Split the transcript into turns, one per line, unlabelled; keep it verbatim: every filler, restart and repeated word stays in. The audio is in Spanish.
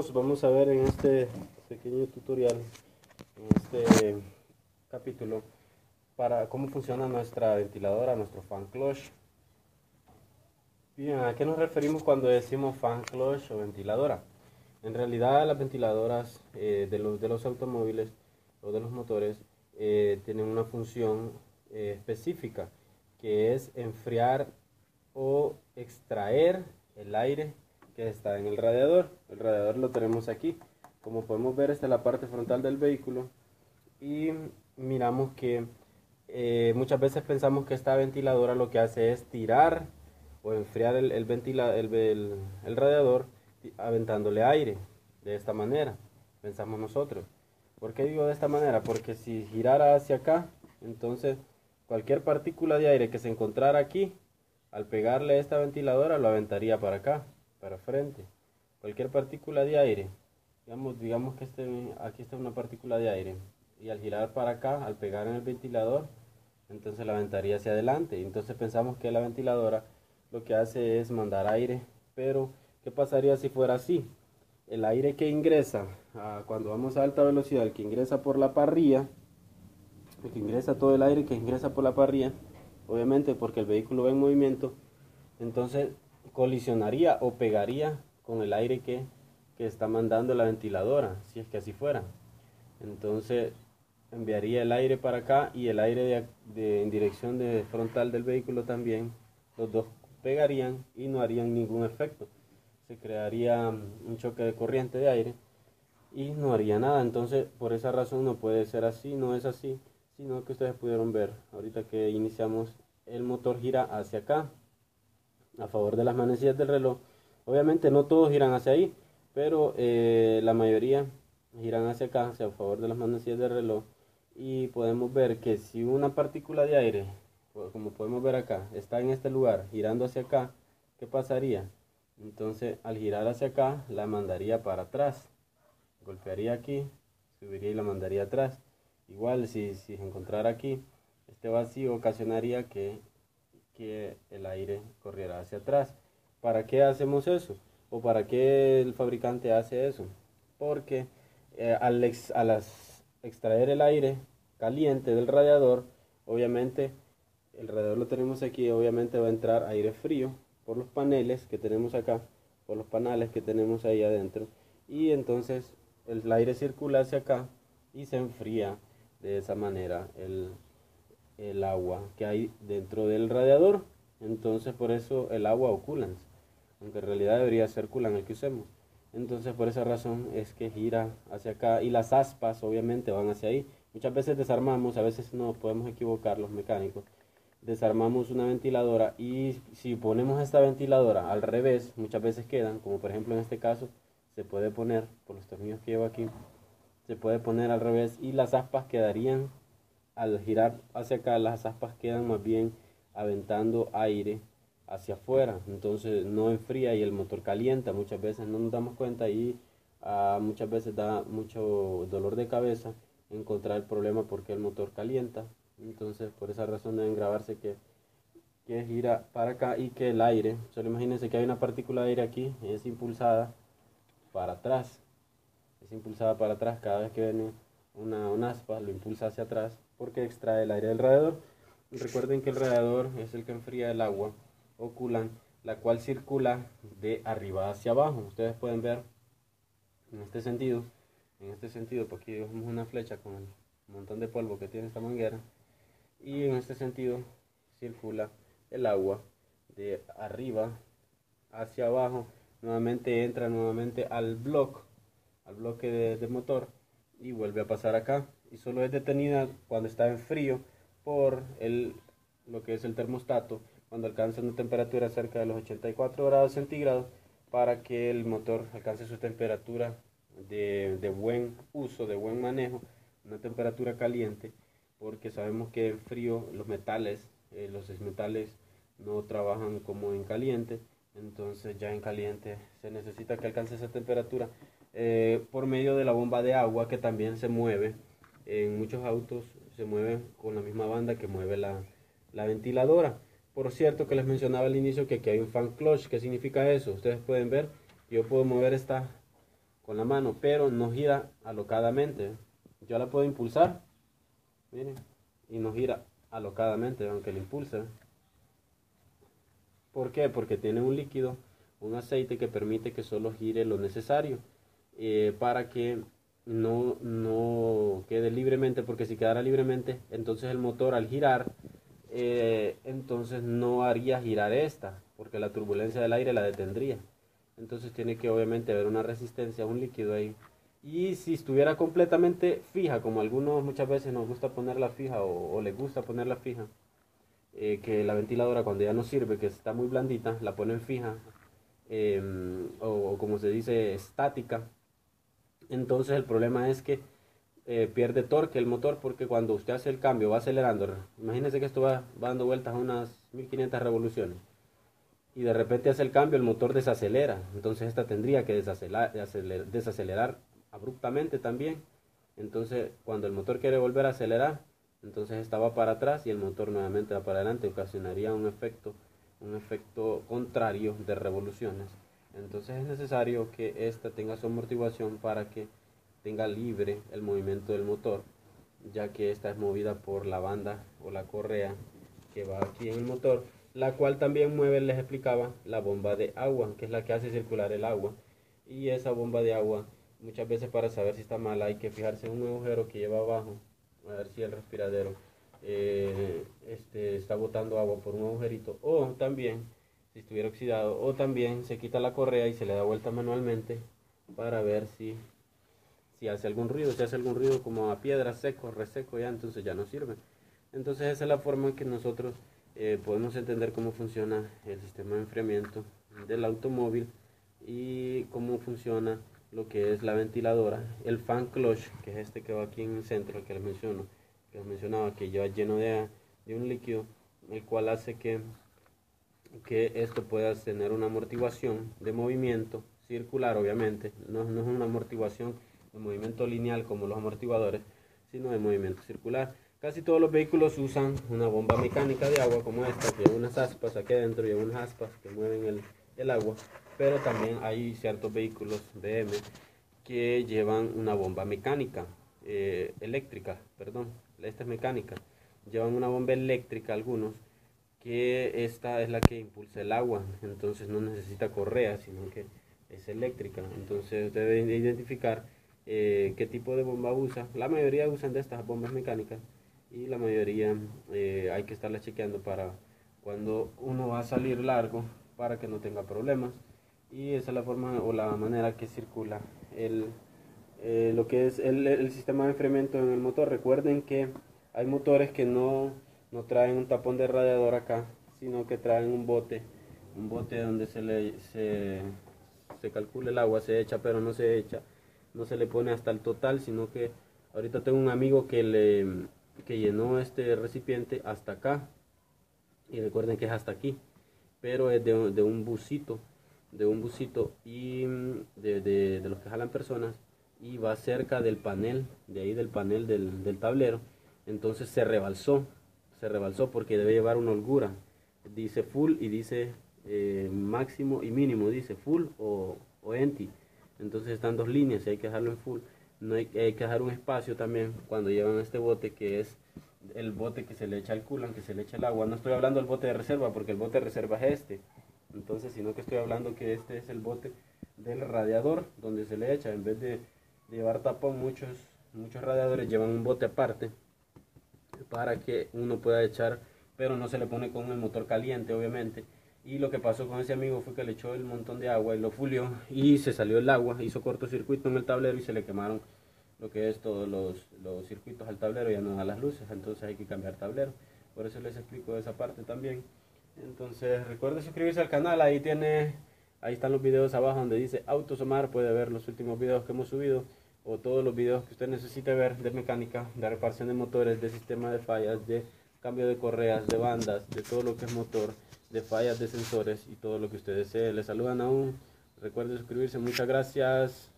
amigos, vamos a ver en este pequeño tutorial, en este capítulo, para cómo funciona nuestra ventiladora, nuestro fan clutch. Bien, ¿a qué nos referimos cuando decimos fan clutch o ventiladora? En realidad las ventiladoras eh, de, los, de los automóviles o de los motores eh, tienen una función eh, específica, que es enfriar o extraer el aire que está en el radiador. El radiador lo tenemos aquí. Como podemos ver, esta es la parte frontal del vehículo y miramos que eh, muchas veces pensamos que esta ventiladora lo que hace es tirar o enfriar el, el, ventila, el, el, el radiador aventándole aire. De esta manera pensamos nosotros. ¿Por qué digo de esta manera? Porque si girara hacia acá, entonces cualquier partícula de aire que se encontrara aquí, al pegarle a esta ventiladora lo aventaría para acá, para frente. Cualquier partícula de aire, digamos, digamos que este, aquí está una partícula de aire, y al girar para acá, al pegar en el ventilador, entonces la aventaría hacia adelante. Entonces pensamos que la ventiladora lo que hace es mandar aire, pero ¿qué pasaría si fuera así? El aire que ingresa, ah, cuando vamos a alta velocidad, el que ingresa por la parrilla, el que ingresa todo el aire que ingresa por la parrilla, obviamente porque el vehículo va en movimiento, entonces colisionaría o pegaría con el aire que, que está mandando la ventiladora, si es que así fuera. Entonces enviaría el aire para acá y el aire de, de, en dirección de frontal del vehículo también. Los dos pegarían y no harían ningún efecto. Se crearía un choque de corriente de aire y no haría nada. Entonces por esa razón no puede ser así, no es así, sino que ustedes pudieron ver ahorita que iniciamos, el motor gira hacia acá a favor de las manecillas del reloj. Obviamente no todos giran hacia ahí, pero eh, la mayoría giran hacia acá, hacia favor de las manecillas del reloj. Y podemos ver que si una partícula de aire, como podemos ver acá, está en este lugar girando hacia acá, ¿qué pasaría? Entonces al girar hacia acá la mandaría para atrás, golpearía aquí, subiría y la mandaría atrás. Igual si, si se encontrara aquí este vacío, ocasionaría que, que el aire corriera hacia atrás. ¿Para qué hacemos eso? ¿O para qué el fabricante hace eso? Porque eh, al, ex, al as, extraer el aire caliente del radiador, obviamente el radiador lo tenemos aquí, obviamente va a entrar aire frío por los paneles que tenemos acá, por los panales que tenemos ahí adentro, y entonces el aire circula hacia acá y se enfría de esa manera el, el agua que hay dentro del radiador. Entonces por eso el agua o coolant, aunque en realidad debería ser coolant el que usemos. Entonces por esa razón es que gira hacia acá y las aspas obviamente van hacia ahí. Muchas veces desarmamos, a veces nos podemos equivocar los mecánicos, desarmamos una ventiladora y si ponemos esta ventiladora al revés, muchas veces quedan, como por ejemplo en este caso, se puede poner, por los tornillos que llevo aquí, se puede poner al revés y las aspas quedarían, al girar hacia acá, las aspas quedan más bien aventando aire hacia afuera, entonces no enfría y el motor calienta. Muchas veces no nos damos cuenta y uh, muchas veces da mucho dolor de cabeza encontrar el problema porque el motor calienta. Entonces por esa razón deben grabarse que, que gira para acá y que el aire, solo imagínense que hay una partícula de aire aquí, es impulsada para atrás, es impulsada para atrás cada vez que viene una, una aspa, lo impulsa hacia atrás porque extrae el aire del radiador. Y recuerden que el radiador es el que enfría el agua o coolant, la cual circula de arriba hacia abajo. Ustedes pueden ver en este sentido, en este sentido, porque aquí vemos una flecha con el montón de polvo que tiene esta manguera, y en este sentido circula el agua de arriba hacia abajo, nuevamente entra nuevamente al bloque, al bloque de, de motor y vuelve a pasar acá, y solo es detenida cuando está en frío por el, lo que es el termostato, cuando alcanza una temperatura cerca de los ochenta y cuatro grados centígrados, para que el motor alcance su temperatura de, de buen uso, de buen manejo, una temperatura caliente, porque sabemos que en frío los metales, eh, los metales no trabajan como en caliente, entonces ya en caliente se necesita que alcance esa temperatura eh, por medio de la bomba de agua, que también se mueve en muchos autos, se mueve con la misma banda que mueve la, la ventiladora. Por cierto, que les mencionaba al inicio que aquí hay un fan clutch. ¿Qué significa eso? Ustedes pueden ver que yo puedo mover esta, con la mano, pero no gira alocadamente. Yo la puedo impulsar, miren, y no gira alocadamente, aunque la impulse. ¿Por qué? Porque tiene un líquido, un aceite que permite que solo gire lo necesario eh, para que no, no quede libremente, porque si quedara libremente, entonces el motor al girar, eh, entonces no haría girar esta, porque la turbulencia del aire la detendría. Entonces tiene que obviamente haber una resistencia, un líquido ahí. Y si estuviera completamente fija, como algunos muchas veces nos gusta ponerla fija o, o les gusta ponerla fija, eh, que la ventiladora cuando ya no sirve, que está muy blandita, la ponen fija, eh, o, o como se dice, estática. Entonces el problema es que eh, pierde torque el motor, porque cuando usted hace el cambio va acelerando. Imagínense que esto va, va dando vueltas a unas mil quinientas revoluciones y de repente hace el cambio, el motor desacelera. Entonces esta tendría que desacelerar, desacelerar abruptamente también. Entonces cuando el motor quiere volver a acelerar, entonces esta va para atrás y el motor nuevamente va para adelante. Ocasionaría un efecto, un efecto contrario de revoluciones. Entonces es necesario que esta tenga su amortiguación para que tenga libre el movimiento del motor, ya que esta es movida por la banda o la correa que va aquí en el motor, la cual también mueve, les explicaba, la bomba de agua, que es la que hace circular el agua. Y esa bomba de agua, muchas veces para saber si está mala, hay que fijarse en un agujero que lleva abajo, a ver si el respiradero eh, este, está botando agua por un agujerito, o también, si estuviera oxidado, o también se quita la correa y se le da vuelta manualmente para ver si, si hace algún ruido, si hace algún ruido como a piedra seco, reseco ya, entonces ya no sirve. Entonces esa es la forma en que nosotros eh, podemos entender cómo funciona el sistema de enfriamiento del automóvil y cómo funciona lo que es la ventiladora, el fan clutch, que es este que va aquí en el centro, el que les menciono, que les mencionaba, que lleva lleno de, de un líquido, el cual hace que, que esto pueda tener una amortiguación de movimiento circular, obviamente, no, no es una amortiguación de movimiento lineal como los amortiguadores, sino de movimiento circular. Casi todos los vehículos usan una bomba mecánica de agua como esta, que lleva unas aspas aquí adentro, lleva unas aspas que mueven el, el agua, pero también hay ciertos vehículos B M que llevan una bomba mecánica, eh, eléctrica, perdón, esta es mecánica, llevan una bomba eléctrica algunos, que esta es la que impulsa el agua, entonces no necesita correa, sino que es eléctrica. Entonces usted debe identificar eh, qué tipo de bomba usa. La mayoría usan de estas bombas mecánicas, y la mayoría eh, hay que estarla chequeando para cuando uno va a salir largo, para que no tenga problemas. Y esa es la forma o la manera que circula el, eh, lo que es el, el sistema de enfriamiento en el motor. Recuerden que hay motores que no, no traen un tapón de radiador acá, sino que traen un bote, un bote donde se le se, se calcula el agua, se echa, pero no se echa, no se le pone hasta el total, sino que ahorita tengo un amigo que le que llenó este recipiente hasta acá, y recuerden que es hasta aquí, pero es de, de un busito, de un busito y de, de, de los que jalan personas, y va cerca del panel, de ahí del panel del, del tablero. Entonces se rebalsó, se rebalsó porque debe llevar una holgura, dice full y dice eh, máximo y mínimo, dice full o, o empty. Entonces están dos líneas y hay que dejarlo en full. No hay, hay que dejar un espacio también cuando llevan este bote, que es el bote que se le echa el coolant, que se le echa el agua. No estoy hablando del bote de reserva, porque el bote de reserva es este, entonces, sino que estoy hablando que este es el bote del radiador donde se le echa. En vez de, de llevar tapón, muchos muchos radiadores llevan un bote aparte para que uno pueda echar, pero no se le pone con el motor caliente, obviamente. Y lo que pasó con ese amigo fue que le echó el montón de agua y lo fulió, y se salió el agua, hizo cortocircuito en el tablero y se le quemaron lo que es todos los, los circuitos al tablero, ya no da las luces. Entonces hay que cambiar tablero. Por eso les explico esa parte también. Entonces recuerde suscribirse al canal, ahí tiene, ahí están los videos abajo donde dice Autosomar, puede ver los últimos videos que hemos subido, o todos los videos que usted necesite ver de mecánica, de reparación de motores, de sistema de fallas, de cambio de correas, de bandas, de todo lo que es motor, de fallas de sensores y todo lo que usted desee. Les saludan aún, recuerde suscribirse, muchas gracias.